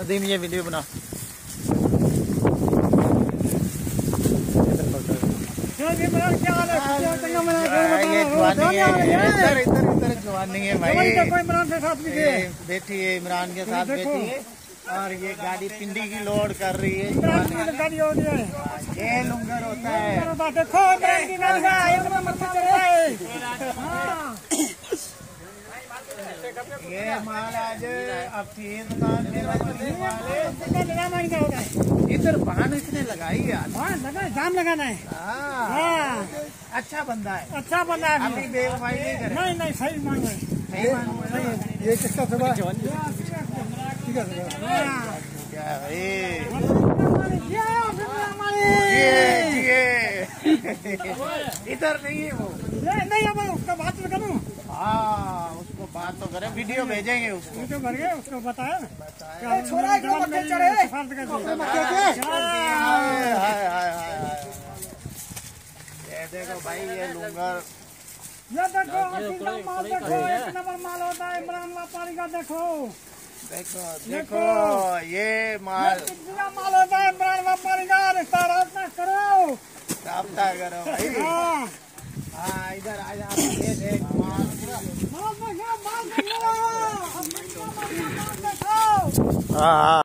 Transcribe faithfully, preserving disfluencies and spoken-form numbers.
नदीम ये वीडियो बना। इधर इधर इधर जवानी है भाई, बैठी है इमरान के साथ बैठी है और ये गाड़ी पिंडी की लोड कर रही है। ये लुंगर होता है। देखो ये माल आज अब इधर बाहन इसने लगाई यार, लगा जाम लगाना है। हाँ अच्छा बंदा है, अच्छा बंदा है। अभी बेवफाई नहीं करे। नहीं नहीं सही मांग रहे, सही मांग रहे। ये किसका सुबह ठीक है क्या भाई इधर नहीं है वो, नहीं है भाई, उसका बात तो करूँ। हाँ उसको बात तो करें, वीडियो भेजेंगे उसको। वीडियो भर गए उसको बताया छोरा चढ़े। ये देखो भाई ये लुंगर, ये देखो माल, देखो एक नंबर माल होता है इमरान व्यापारी का। देखो देखो देखो ये माल माल होता है इमरान व्यापारी का। रिश्ता रास्ता करो, राब्ता करो भाई। हाँ हाँ इधर आ जा, ये देख माल माल देखो, माल देखो। हाँ।